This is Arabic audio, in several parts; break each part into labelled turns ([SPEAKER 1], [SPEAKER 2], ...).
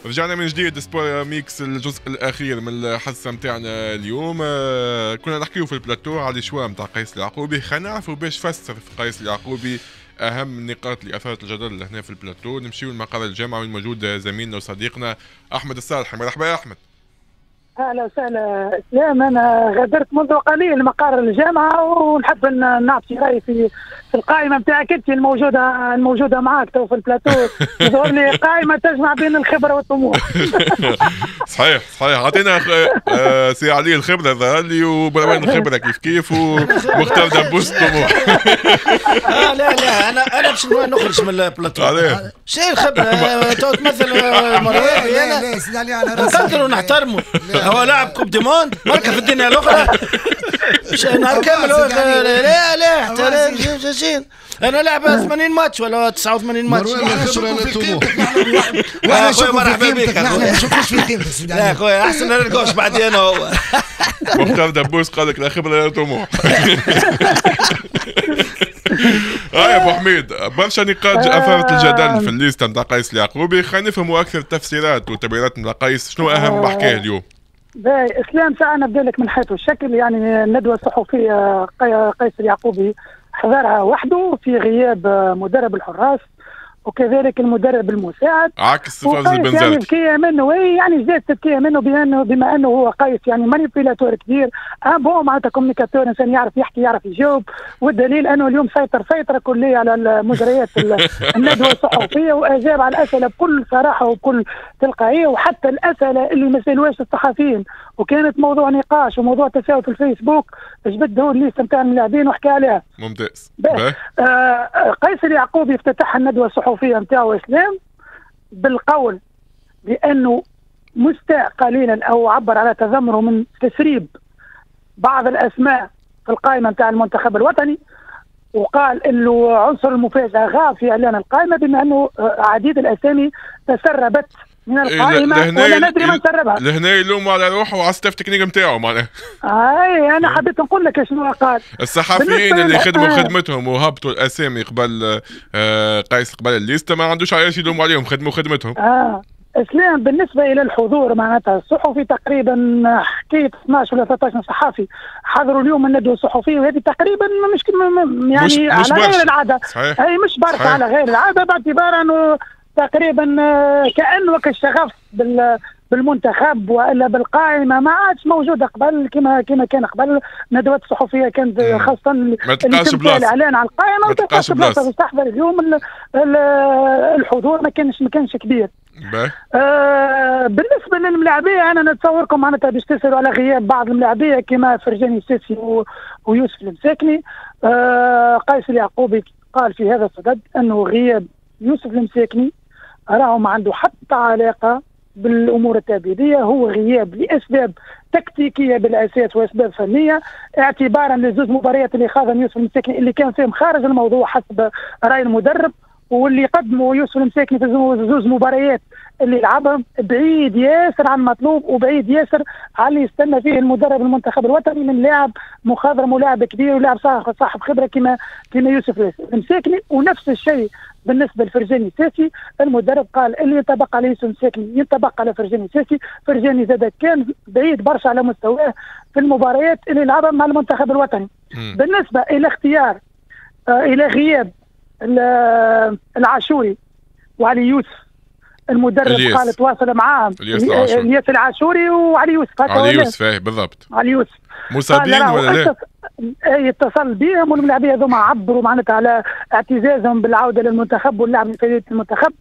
[SPEAKER 1] رجعنا من جديد سبور ميكس الجزء الاخير من الحصه نتاعنا اليوم. كنا نحكيو في البلاتو على الشوا نتاع قيس اليعقوبي. خلينا نعرفوا باش فسر في قيس اليعقوبي اهم النقاط اللي اثارت الجدل هنا في البلاتو. نمشيو لمقر الجامعه وين موجود زميلنا وصديقنا احمد الصالح. مرحبا يا احمد.
[SPEAKER 2] اهلا وسهلا اسلام. انا غادرت منذ قليل مقر الجامعه ونحب نعطي رايي في القائمه نتاعك انت الموجوده معاك تو في البلاتو. تظهر لي قائمه تجمع بين الخبره والطموح.
[SPEAKER 1] صحيح عطينا سي علي الخبره ظهر لي وبروان الخبره كيف ومختار دبوس الطموح.
[SPEAKER 3] لا انا باش نخرج من البلاتو. شنو الخبره؟ تمثل مروان.
[SPEAKER 4] لا سيدي علي على راسي
[SPEAKER 3] نقدروا نحترموا. هو لاعب كوب دي موند ماركه في الدنيا الاخرى. نهار كامل. لا انا لعب 80 ماتش ولا 89 ماتش.
[SPEAKER 4] مرحبا بك. نحن نشوفوش في قيمتك سيدي علي.
[SPEAKER 3] لا خويا احسن ما نلقاوش بعدي انا هو.
[SPEAKER 1] مختار دبوس قال لك لا خبره لا طموح. يا ابو حميد، برشا نقاط اثارت الجدل في الليسته نتاع قيس اليعقوبي. خلينا نفهموا اكثر التفسيرات والتبريرات نتاع قيس. شنو اهم ما حكاه اليوم؟
[SPEAKER 2] باهي اسلام، ساعه نبدا لك من حيث الشكل. يعني الندوه الصحفيه قيس اليعقوبي حضرها وحده في غياب مدرب الحراس وكذلك المدرب المساعد.
[SPEAKER 1] عكس فوز البنزرتي.
[SPEAKER 2] يعني ذكيه منه، يعني زاد ذكيه منه بما انه هو قيس يعني مانيبيلاتور كبير. بون معناتها كومينيكاتور، انسان يعرف يحكي يعرف يجاوب، والدليل انه اليوم سيطره كليه على مجريات الندوه الصحفيه واجاب على الاسئله بكل صراحه وبكل تلقائيه، وحتى الاسئله اللي ما سالوهاش الصحفيين وكانت موضوع نقاش وموضوع تساؤل في الفيسبوك جبد له الليست نتاع اللاعبين وحكى عليها.
[SPEAKER 1] ممتاز.
[SPEAKER 2] قيس اليعقوبي افتتح الندوه الصحفيه نتاعو اسلام بالقول بانه مستاء قليلا او عبر على تذمره من تسريب بعض الاسماء في القائمه نتاع المنتخب الوطني، وقال انه عنصر المفاجاه غاب في اعلان القائمه بما انه عديد الاسامي تسربت من القائمه ولا ندري من سربها.
[SPEAKER 1] لهنا يلوم على روحه وعلى ستاف تكنيك نتاعو معناها.
[SPEAKER 2] انا حبيت نقول لك شنو قال.
[SPEAKER 1] الصحفيين اللي خدموا خدمتهم وهبطوا الاسامي قبل قيس قبل الليسته ما عندوش علاش يلوموا عليهم، خدموا خدمتهم.
[SPEAKER 2] اسلام بالنسبه الى الحضور معناتها الصحفي تقريبا حكيت 12 ولا 13 صحفي حضروا اليوم الندوه الصحفيه، وهذه تقريبا يعني
[SPEAKER 1] مش
[SPEAKER 2] على غير العاده.
[SPEAKER 1] صحيح.
[SPEAKER 2] اي مش برشا على غير العاده، باعتبار انه تقريبا كأنه كالشغف بالمنتخب والا بالقائمه ما عادش موجوده قبل كما كان قبل. الندوات الصحفيه كانت خاصه اللي تم الاعلان على القائمه ما تلقاش بلاصه. تحضر اليوم الحضور ما كانش كبير. بالنسبه للملاعبيه انا نتصوركم معناتها باش تسالوا على غياب بعض الملاعبيه كما فرجاني السيسي ويوسف المساكني. قيس اليعقوبي قال في هذا الصدد انه غياب يوسف المساكني راهو ما عنده حتى علاقه بالامور التأبيدية، هو غياب لاسباب تكتيكيه بالاساس واسباب فنيه، اعتبارا لزوج مباريات اللي خاضهم يوسف المساكني اللي كان فيهم خارج الموضوع حسب راي المدرب، واللي قدموا يوسف المساكني في زوج مباريات اللي لعبهم بعيد ياسر عن المطلوب وبعيد ياسر على اللي يستنى فيه المدرب المنتخب الوطني من لاعب مخضرم ولاعب كبير ولاعب صاحب خبره كما يوسف المساكني. ونفس الشيء بالنسبه لفرجاني الساسي، المدرب قال اللي ينطبق على يوسف المساكني ينطبق على فرجاني الساسي. فرجاني زاد كان بعيد برشا على مستواه في المباريات اللي لعبها مع المنتخب الوطني. بالنسبه الى اختيار الى غياب العاشوري وعلي يوسف، المدرب قال تواصل معاهم الياس العاشوري وعلي يوسف.
[SPEAKER 1] علي يوسف بالضبط.
[SPEAKER 2] علي يوسف
[SPEAKER 1] مصابين ولا لا؟
[SPEAKER 2] يتصل بهم واللاعبين هذوما عبروا معناتها على اعتزازهم بالعوده للمنتخب واللعب في فريق المنتخب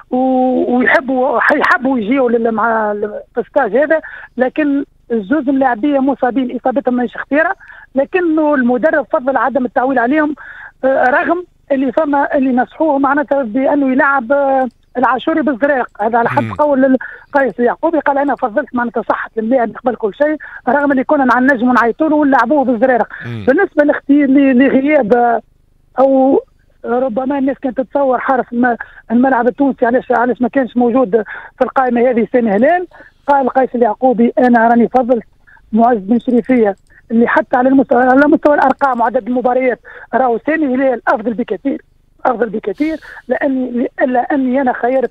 [SPEAKER 2] ويحبوا يجيوا مع الستاج هذا، لكن الزوز اللاعبيه مصابين اصابتهم ماهيش خطيره، لكنه المدرب فضل عدم التعويل عليهم رغم اللي نصحوه معناتها بانه يلعب العاشوري بالزريق. هذا على حد قول قيس اليعقوبي، قال انا فضلت معناتها صحه اللاعب قبل كل شيء رغم اللي كنا مع النجم ونعيطوا له ولعبوه بالزريق. بالنسبه لغياب او ربما الناس كانت تتصور حارس الملعب التونسي علاش ما كانش موجود في القائمه هذه سامي هلال، قال قيس اليعقوبي انا راني فضلت معز بن شريفيه اللي حتى على مستوى الارقام وعدد المباريات راهو سامي هلال افضل بكثير لاني انا خيرت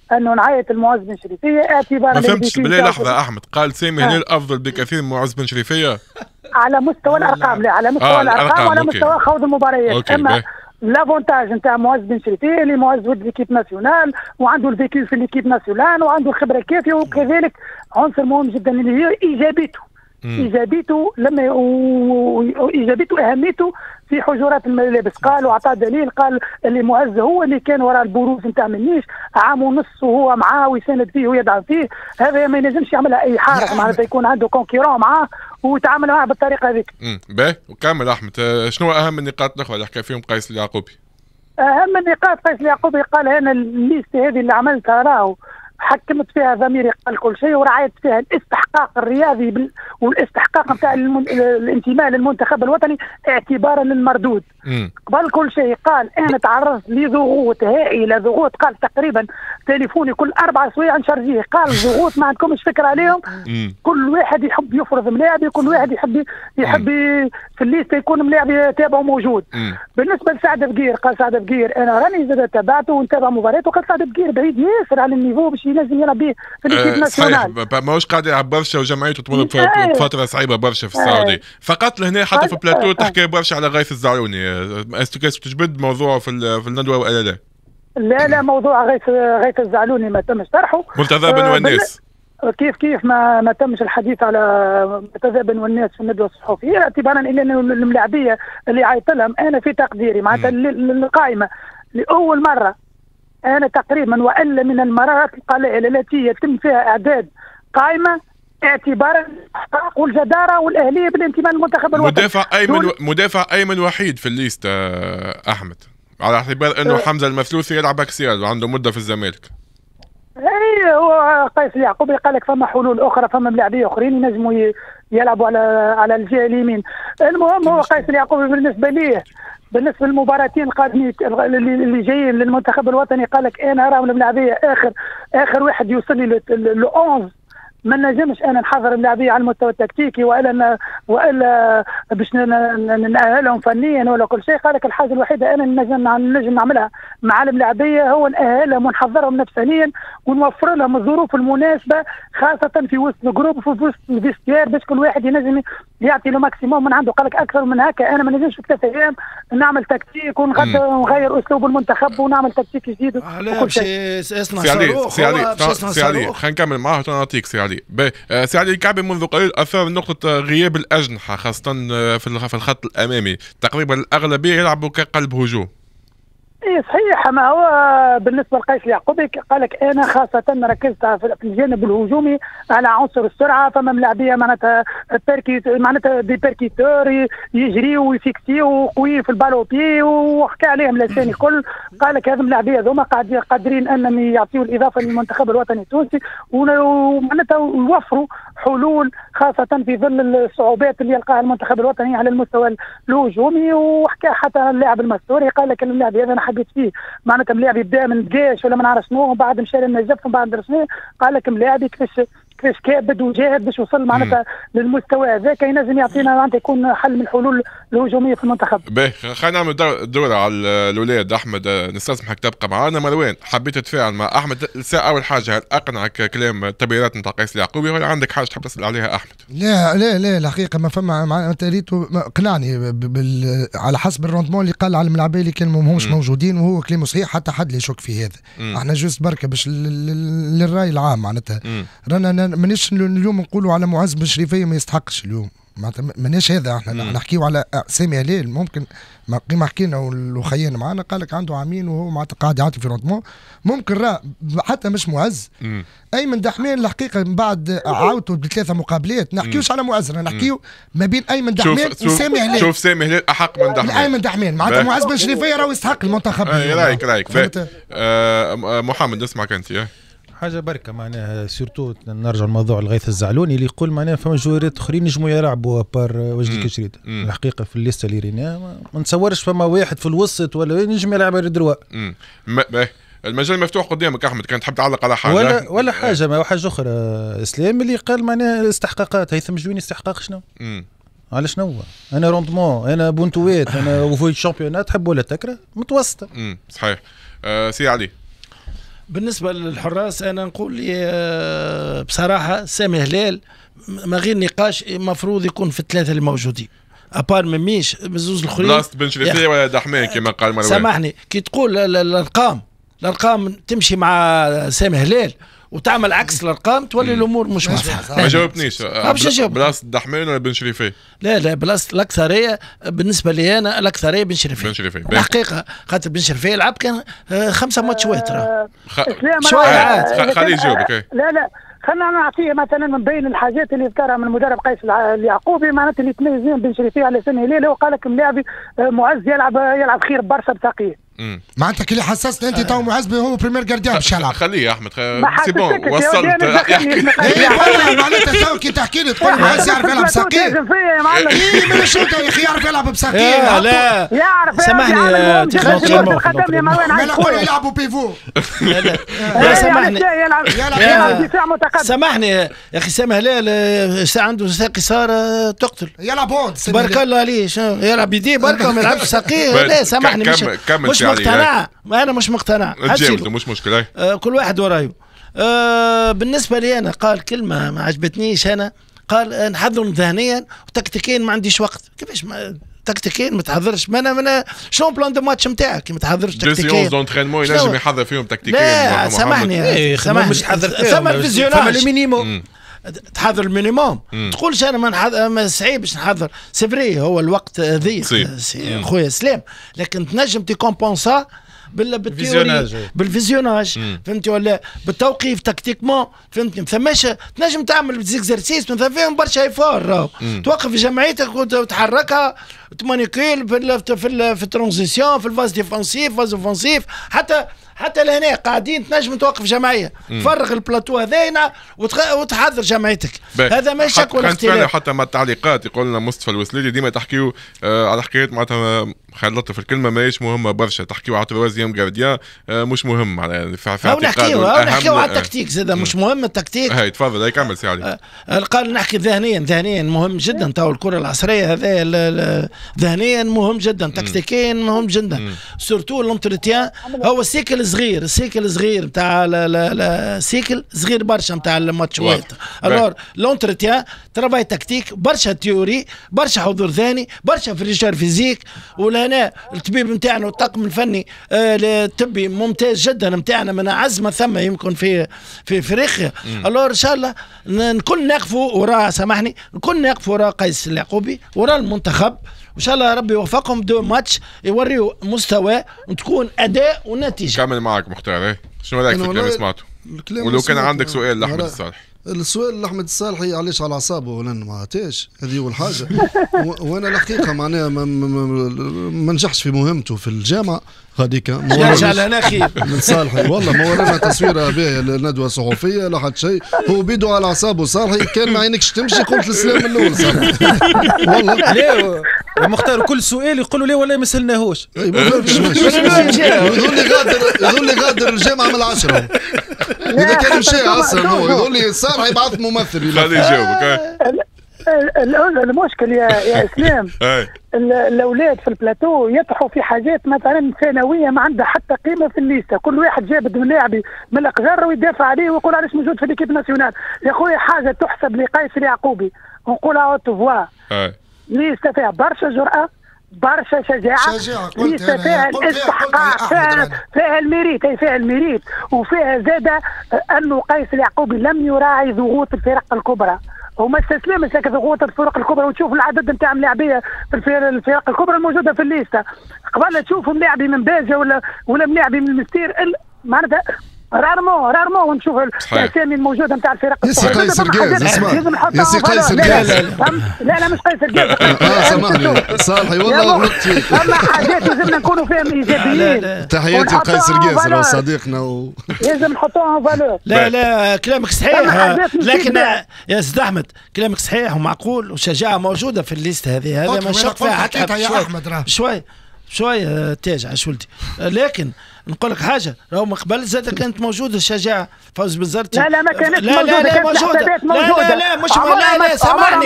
[SPEAKER 2] انه نعايه المعز بن شريفيه اعتبارا
[SPEAKER 1] ما فهمتش بالله. لحظه احمد، قال سامي هلال افضل بكثير من معز بن شريفيه
[SPEAKER 2] على مستوى الارقام، لا على مستوى الارقام وعلى مستوى خوض المباريات. اما لافونتاج نتاع معز بن شريفيه اللي معز ولد ليكيب ناسيونال وعنده الفيكيو في ليكيب ناسيونال وعنده الخبره الكافيه، وكذلك عنصر مهم جدا اللي هي ايجابيته لما ايجابيته اهميته في حجرات الملابس. قال وعطى دليل، قال اللي معز هو اللي كان وراء البروز نتاع منيش عام ونص وهو معاه ويساند فيه ويدعم فيه. هذا ما ينجمش يعملها اي حارس، معناتها يكون عنده كونكيرون معاه ويتعامل معاه بالطريقه هذيك.
[SPEAKER 1] باهي وكمل احمد، شنو اهم النقاط الاخرى اللي حكى فيهم قيس اليعقوبي؟
[SPEAKER 2] اهم النقاط قيس اليعقوبي قال انا الليسته هذه اللي عملتها راهو حكمت فيها ضميري قبل كل شيء، ورعايت فيها الاستحقاق الرياضي والاستحقاق نتاع الانتماء للمنتخب الوطني اعتبارا للمردود. قبل كل شيء قال انا تعرضت لضغوط هائله، ضغوط قال تقريبا تليفوني كل 4 سوايع نشارجيه، قال ضغوط ما عندكمش فكره عليهم. كل واحد يحب يفرض ملاعبي، كل واحد يحب في الليسته يكون ملاعبي تابعه موجود. بالنسبه لسعد بقير قال سعد بقير انا راني زاد تابعته ونتابع مبارياته، قال سعد بقير بعيد ياسر على النيفو باش ينجم يلعب به في الكيب ناسيونال.
[SPEAKER 1] ماهوش قاعد يلعب برشا وجمعيته تمر بفتره صعيبه برشا في السعوديه. فقط لهنا حتى في البلاتو تحكي برشا على غيث الزعلوني. استكاس تجبد موضوع في الندوه ولا لا؟
[SPEAKER 2] لا موضوع غيث الزعلوني ما تمش طرحه.
[SPEAKER 1] مرتضى بن والناس
[SPEAKER 2] كيف ما تمش الحديث على مرتضى بن والناس في الندوه الصحفيه، اعتبارا ان الملاعبيه اللي عيط لهم انا في تقديري معناتها القائمه لاول مره أنا تقريبا وإلا من المرات القليلة التي يتم فيها إعداد قائمة اعتبارا الاحقاق والجدارة والأهلية بالانتماء للمنتخب الوطني.
[SPEAKER 1] مدافع أيمن وحيد في الليست أحمد، على اعتبار أنه حمزة المثلوثي يلعب أكسيال وعنده مدة في الزمالك.
[SPEAKER 2] اي هو قيس اليعقوبي قال لك فما حلول أخرى، فما ملاعبية آخرين ينجموا يلعبوا على الجهة اليمين. المهم هو قيس اليعقوبي بالنسبه للمباراتين القادمين اللي جايين للمنتخب الوطني قال لك انا راهم الملاعبيه اخر واحد يوصل لي ل 11 ما نجمش انا نحضر الملاعبيه على المستوى التكتيكي والا باش نأهلهم فنيا ولا كل شيء. قال لك الحاجه الوحيده انا نجم نعملها مع الملاعبيه هو نأهلهم ونحضرهم نفسيا ونوفر لهم الظروف المناسبه، خاصه في وسط الجروب وفي وسط الفيستير باش كل واحد ينجم يعطي له ماكسيموم من عنده. قال لك اكثر من هكا انا ما نجمش في 3 ايام نعمل تكتيك ونغير اسلوب المنتخب ونعمل تكتيك جديد وكل شيء.
[SPEAKER 1] سي علي خلينا نكمل معاه ونعطيك سي علي. سي علي الكعبي منذ قليل اثار نقطه غياب الاجنحه خاصه في الخط الامامي، تقريبا الاغلبيه يلعبوا كقلب هجوم.
[SPEAKER 2] اي صحيح، ما هو بالنسبه لقيس اليعقوبي قال لك انا خاصه ركزت في الجانب الهجومي على عنصر السرعه، فما ملاعبيه معناتها دي بيركيتور يجري ويفيكسي وقوي في البالوبي وحكى عليهم لساني كل. قال لك هذه الملاعبيه ذوما قادرين انهم يعطيوا الاضافه للمنتخب الوطني التونسي ومعناتها يوفروا حلول خاصه في ظل الصعوبات اللي يلقاها المنتخب الوطني على المستوى الهجومي. وحكى حتى اللاعب المستوري قال لك اللاعب هذا انا حبيت فيه معناتها ملاعب يبدا من دقاش ولا ما نعرف شنو ومن بعد مشى للنجف ومن بعد شنو. قال لك ملاعب كيفاش كابد وجاهد باش يوصل معناتها للمستوى هذاك ينجم يعطينا معناتها يكون حل من الحلول الهجوميه في المنتخب.
[SPEAKER 1] باهي خلينا نعمل دورة على الاولاد. احمد نستسمحك تبقى معنا. مروان حبيت تتفاعل مع احمد الساعه. اول حاجه هل اقنعك كلام التبريرات نتاع قيس اليعقوبي ولا عندك حاجه تحب تسال عليها احمد؟
[SPEAKER 4] لا الحقيقه ما فما تريته قنعني على حسب الروندمون اللي قال على الملاعبيه اللي كانوا ماهمش موجودين، وهو كلامه صحيح حتى حد لا يشك في هذا. احنا جوست بركه باش للراي العام معناتها رانا مانيش اليوم نقولوا على معز بن شريفيه ما يستحقش اليوم، ماناش هذا. احنا نحكيو على سامي هلال ممكن ما حكينا وخينا معنا قال لك عنده عامين وهو معناتها قاعد يعطي في روندمون ممكن حتى مش معز. ايمن دحمان الحقيقه من بعد عاودته ب3 مقابلات نحكيوش على معز، نحكيو ما بين ايمن دحمان وسامي هلال.
[SPEAKER 1] شوف سامي هلال احق من دحمان.
[SPEAKER 4] ايمن دحمان معناتها معز بن شريفيه راهو يستحق المنتخب.
[SPEAKER 1] رايك محمد نسمعك انت.
[SPEAKER 3] حاجه بركه معناها سورتو نرجع الموضوع لغيث الزعلوني اللي يقول معناها فما جوارات اخرين ينجموا يلعبوا بار وجدي كشريد. الحقيقه في الليسته اللي ريناها ما نتصورش فما واحد في الوسط ولا ينجم يلعب ريدروا.
[SPEAKER 1] المجال مفتوح قدامك احمد، كان تحب تعلق على حاجه
[SPEAKER 3] ولا حاجه ما حاجه اخرى. اسلام اللي قال معناها استحقاقات هيثم جويني استحقاق شنو؟ على شنو؟ انا روندمون انا بونتوات انا وفوي الشامبيونات تحب ولا تكره متوسطه.
[SPEAKER 1] صحيح. سي علي
[SPEAKER 5] بالنسبه للحراس انا نقول لي بصراحه سامي هلال ما غير نقاش المفروض يكون في الثلاثه اللي موجودين ابار مميش بزوز الاخرين
[SPEAKER 1] بلاصه بن شريفيه ولا دحمان كما قال مروان.
[SPEAKER 5] سامحني كي تقول الارقام تمشي مع سامي هلال وتعمل عكس الارقام تولي الامور مش واضحه.
[SPEAKER 1] ما جاوبتنيش بلاصه دحمان ولا بن شريفيه؟
[SPEAKER 5] لا بلاصه الاكثريه بالنسبه لي انا الاكثريه بن شريفيه. الحقيقه خاطر بن شريفيه لعب كان 5 ماتشات
[SPEAKER 2] شويه
[SPEAKER 1] عاد خليه يجاوبك.
[SPEAKER 2] لا خلينا نعطيه مثلا من بين الحاجات اللي ذكرها من المدرب قيس اليعقوبي معناتها اللي تميزين بن شريفيه على سامي هلال. هو قال لك ملاعبي معز يلعب خير برشا بثقيه.
[SPEAKER 4] معناتها كي اللي حسسني انت تو معز هو بريمير جارديان باش يلعب.
[SPEAKER 1] خليه يا احمد سي بون وصلت
[SPEAKER 2] يحكي.
[SPEAKER 4] معناتها تو كي تحكي لي تقول معز يعرف يلعب بساقيه. ايه من شو يا اخي يعرف يلعب بساقيه؟
[SPEAKER 5] لا
[SPEAKER 2] يعرف
[SPEAKER 5] سامحني
[SPEAKER 4] ما نقول يلعبوا بيفو.
[SPEAKER 5] لا سامحني
[SPEAKER 2] يلعب دفاع متقدم.
[SPEAKER 5] سامحني يا اخي سامي هلال عنده ساقي صار تقتل
[SPEAKER 4] يلعب هون
[SPEAKER 5] بارك الله عليه يلعب يديه بركه ما يلعبش ساقيه. لا سامحني مش مقتنع. انا مش مقتنع.
[SPEAKER 1] مش مشكله
[SPEAKER 5] كل واحد ورايه. بالنسبه لي انا قال كلمه ما عجبتنيش. انا قال نحضر ذهنيا وتكتيكيا ما عنديش وقت. كيفاش تكتيكيا ما تحضرش؟ ما شلون بلان دو ماتش نتاعك ما تحضرش تكتيكيا؟
[SPEAKER 1] دي دونترينمون ينجم يحضر فيهم تكتيكيا.
[SPEAKER 5] لا سامحني مش تحضر ثم الفيزيوناج المينيموم تحضر المينيموم. تقولش انا ما صعيب باش نحضر سي هو الوقت ضيق خويا سلام لكن تنجم تيكومبونسا بالفيزيوناج فهمتي ولا بالتوقيف تكتيكمون فهمتني. ثماش تنجم تعمل زيكزارسيس مثلا فيهم برشا ايفور توقف جمعيتك وتحركها تمانيكيل في الترانزيسيون في الفاز ديفونسيف فاز اوفنسيف حتى لهنا قاعدين تنجم توقف جمعيه تفرغ البلاتو هذاينا وتحضر جمعيتك. هذا ما شك ولا اختلاف.
[SPEAKER 1] حتى مع التعليقات يقول لنا مصطفى الوسليدي ديما تحكيو على حكايه معناتها خلي لطف الكلمه ماهيش مهمه برشا. تحكيو على تروازيام جارديان مش مهم على في
[SPEAKER 5] نحكيو على التكتيك زاد مش مهم التكتيك.
[SPEAKER 1] هاي تفضل هاي كمل سي علي.
[SPEAKER 5] قال نحكي ذهنيا مهم جدا. تو الكره العصريه هذا ذهنيا مهم جدا تكتيكيا مهم جدا سورتو لونتريتيان. هو السيكل صغير نتاع السيكل صغير برشا نتاع الماتشات. الور لونتريتيان ترافاي تكتيك برشا تيوري برشا حضور ذهني برشا فريشار فيزيك. ولهنا الطبيب نتاعنا والطاقم الفني الطبي ممتاز جدا نتاعنا من اعز ما ثم يمكن في افريقيا. الور ان شاء الله نكون نقفوا وراء سامحني نكون نقفوا وراء قيس اليعقوبي وراء المنتخب وان شاء الله ربي يوفقهم دو ماتش يوريوا مستوى وتكون اداء ونتيجه.
[SPEAKER 1] كمل معك مختار. شنو رايك في الكلام سمعته؟ ولو كان عندك سؤال لاحمد الصالحي.
[SPEAKER 6] السؤال لاحمد الصالحي علاش على اعصابه ولا ما عطاش هذه اول حاجه. وانا الحقيقه معناها ما نجحش في مهمته في الجامعه هذيك.
[SPEAKER 5] على انا خير
[SPEAKER 6] من صالحي والله ما ورانا تصويره باهيه للندوه صحفيه لا حد شيء. هو بيدو على اعصابه صالحي كان ما عينكش تمشي قلت السلام الاول صالحي والله.
[SPEAKER 3] لا مختار كل سؤال يقولوا ليه ولا ما سالناهوش.
[SPEAKER 6] يقول لي غادر الجامعه من 10 اذا كان مشى اصلا. هو يقول لي صالحي يبعث ممثل.
[SPEAKER 1] خليه يجاوبك.
[SPEAKER 2] المشكل يا اسلام الاولاد في البلاتو يطحوا في حاجات مثلا ثانويه ما عندها حتى قيمه في الليسته. كل واحد جاب لاعبي من القجر ويدافع عليه ويقول علاش موجود في ليكيب ناسيونال. يا خويا حاجه تحسب لقيس اليعقوبي ونقولها اوت فوا ليسته فيها برشا جرأه برشا شجاعه ليسته فيها الاستحقاق فيها الميريت وفيها زاده انه قيس اليعقوبي لم يراعي ضغوط الفرق الكبرى وما استسلمش لك ضغوط الفرق الكبرى. وتشوف العدد نتاع اللاعبيه في الفرق الكبرى الموجوده في الليسته قبل تشوفوا ملاعبي من باجه ولا ملاعبي من المستير معناتها رارمون ونشوف الاسامي الموجوده نتاع الفرق.
[SPEAKER 6] يا سي قيس رقاز اسمع يا سي قيس رقاز.
[SPEAKER 2] لا مش قيس رقاز.
[SPEAKER 6] سامحني صالحي والله غلطت فيك.
[SPEAKER 2] اما حاجات لازمنا نكونوا فيهم ايجابيين.
[SPEAKER 6] تحياتي لقيس رقاز راه صديقنا
[SPEAKER 2] لازم نحطوها فالور.
[SPEAKER 5] لا كلامك صحيح لكن يا سيد احمد كلامك صحيح ومعقول وشجاعه موجوده في الليست هذه. هذا ما شك فيها حتى شويه تاج عاش ولدي. لكن نقول لك حاجه راهو من قبل زاد كانت موجوده الشجاعه فوز بنزرتي.
[SPEAKER 2] لا ما كانتش
[SPEAKER 5] موجوده. لا مش لا سامحني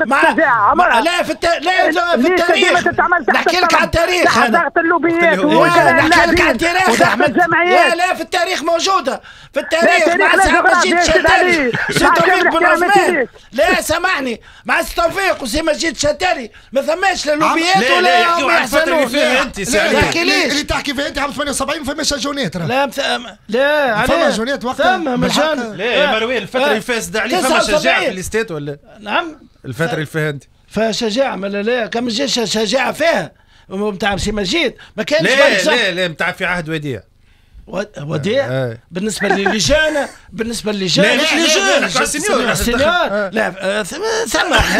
[SPEAKER 5] لا في التاريخ نحكي لك على التاريخ.
[SPEAKER 2] ضغط اللوبيات
[SPEAKER 5] نحكي لك على التاريخ احمد. لا في في التاريخ موجوده في التاريخ مع سي مجيد شتاري سي توفيق بن عثمان. لا سامحني مع سي توفيق وسي مجيد شتاري ما ثماش لا لوبيات ولا هم يحسنون.
[SPEAKER 4] اللي تحكي فيه انت عام 78 ما فماش جونات.
[SPEAKER 5] لا
[SPEAKER 4] فما جونات وقت
[SPEAKER 5] ثم مجال.
[SPEAKER 3] لا يا مروان الفتره اللي فاتت عليه فما شجاعه في الاستاد ولا؟
[SPEAKER 5] نعم
[SPEAKER 3] الفتره اللي فاتت
[SPEAKER 5] فشجاعه لا كان مش شجاعه فيها نتاع سي مجيد ما كانش.
[SPEAKER 3] لا نتاع في عهد وديع.
[SPEAKER 5] وديع بالنسبه للجان بالنسبه للجان
[SPEAKER 3] لا مش لجان
[SPEAKER 5] سينيور لا سمح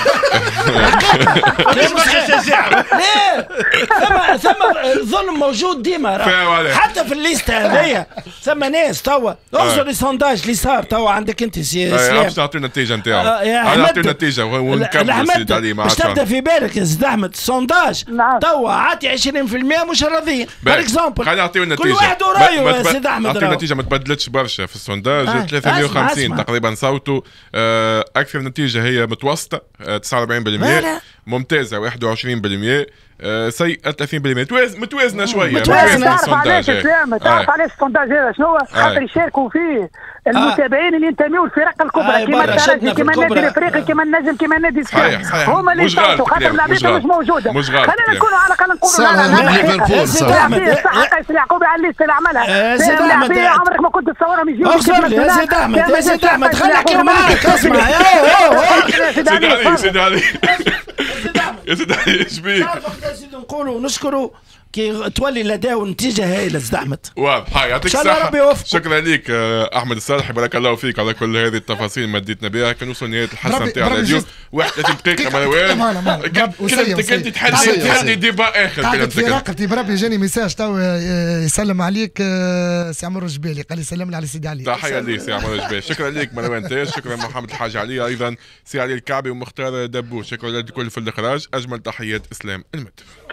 [SPEAKER 5] لا ثم ظلم موجود ديما حتى في الليسته هذيا ثم ناس توا اغزر لي سونداج اللي صار توا عندك انت سي اسلام
[SPEAKER 1] باش تعطي النتيجه نتاعو نعطي النتيجه ونكمل سيد علي مع
[SPEAKER 5] باش تبدا في بالك يا سيد احمد السونداج توا عاطي 20% مش راضيين بار اكزومبل
[SPEAKER 1] خلينا نعطيو النتيجه
[SPEAKER 5] كل واحد رايه يا سيد احمد
[SPEAKER 1] نعطيو النتيجه ما تبدلتش برشا في السونداج 350 تقريبا صوتوا اكثر نتيجه هي متوسطه 49% ممتازه 21% سيئة 30% متوازنة شوية.
[SPEAKER 2] تعرف علاش اسلام تعرف علاش السونداج هذا شنو؟ خاطر يشاركوا فيه المتابعين اللي ينتميوا للفرق الكبرى كيما الترجي كيما النادي الافريقي كيما النجم كيما النادي السكان هما اللي يصوتوا خاطر اللعيبه مش موجوده. خلينا نكونوا على الاقل نقولوا صح قيس اليعقوبي على الليسته اللي عملها اللاعبيه عمرك ما كنت تصورهم يجيو
[SPEAKER 5] يا سيد احمد يا سيد احمد خلينا نحكيو معاك اسمع
[SPEAKER 1] سيد علي يا سيدي ايش بيك؟
[SPEAKER 5] نقولوا نشكروا كي تولي الاداء والنتيجه هايله سيد احمد.
[SPEAKER 1] واضح يعطيك الصحه. شكرا لك احمد الصالحي بارك الله فيك على كل هذه التفاصيل اللي مديتنا بها. كان وصل نهايه الحصه نتاعنا اليوم 31 دقيقه مروان كلمتك انت تحلي ديبا اخر كلمتك
[SPEAKER 4] في رقبتي بربي جاني ميساج تو يسلم عليك سي عمر الجبالي قال لي سلم لي على سيدي علي.
[SPEAKER 1] تحيه لي سي عمر الجبالي. شكرا لك مروان تاج. شكرا محمد الحاج علي ايضا سي علي الكعبي ومختار دبوش. شكرا لكل في الاخراج. اجمل تحيات اسلام المدب.